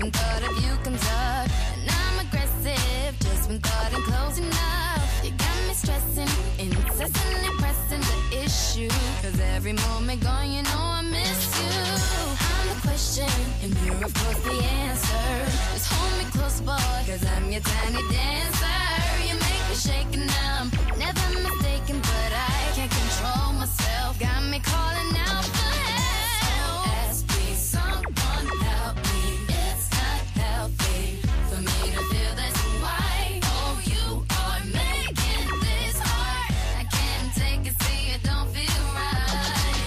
even thought of you comes up. And I'm aggressive, just when thought and close enough. You got me stressing, incessantly pressing the issue. Cause every moment gone, you know I miss you. I'm the question, and you're of course the answer. Just hold me close, boy, cause I'm your tiny dancer. You make me shake and I'm never mistaken, but I can't control myself. Got me calling out for help. SOS, please someone help me. It's not healthy for me to feel this way. Oh, you are making this hard. I can't take it, see it don't feel right.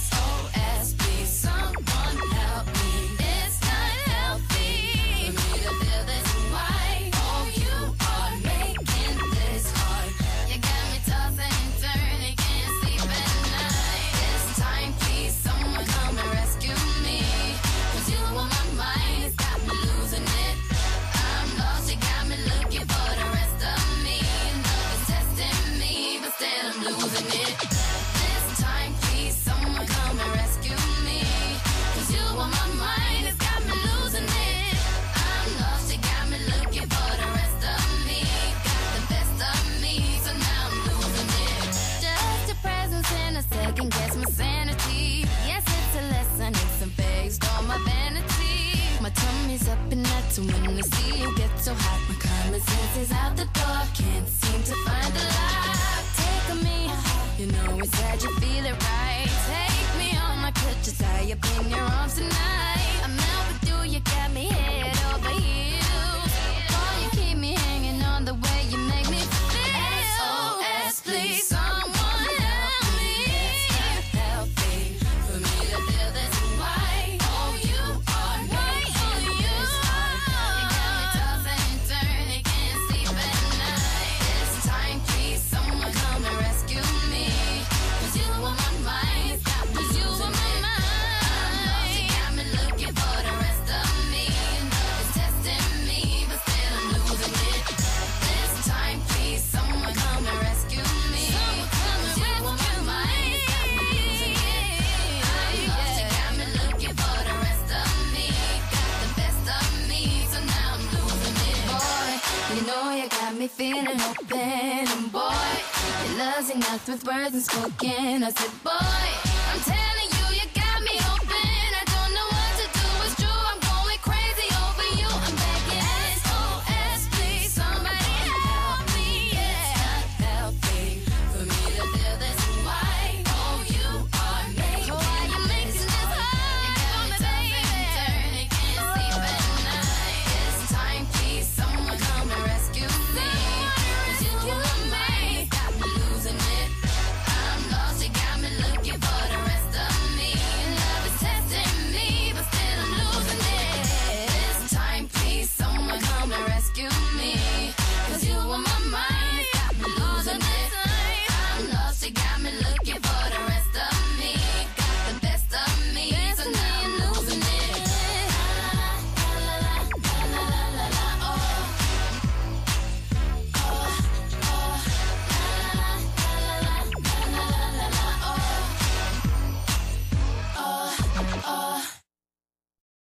SOS, please someone help me. It's not healthy for me to feel this way. Oh, you are making this hard. You got me tossing and turning, can't sleep at night. This time, please someone come and rescue me. Cause you on my mind, it's got me losing it. I'm lost, you got me looking for the rest of me. Love is testing me, but still I'm losing it. This time, please someone come and rescue me. Cause you on my mind, it's got me losing it. I'm lost, you got me looking for the rest of me. Got the best of me, so now I'm losing it. Just your presence in a second, guess my sanity. Yes, it's a lesson, it's a phase, all my vanity. My tummy's up and that's when I see you get so hot. My common sense is out the door, can't seem to find the lock. Take on me, you know it's sad you feel it right. Take me on my crutches, tie up in your arms tonight. I'm out with you, you got me head over heels. Boy, you keep me hanging on the way you make me feel. SOS, please someone help me. It's not healthy for me to feel this way. Oh, you are making this hard. You got me tossing and turning, can't sleep at night. This time, please someone come and rescue me. Cause you on my mind, got me losing it. I'm lost, you got me looking for the rest of me. Love is testing me, but still I'm losing it. This time, please someone come and rescue me. Cause you on my mind, got me losing it. I'm lost, you got me looking for the rest of me. Got the best of me, so now I'm losing it. Boy, you know you got me feeling open. And boy, your love's enough with words unspoken. I said, boy, I'm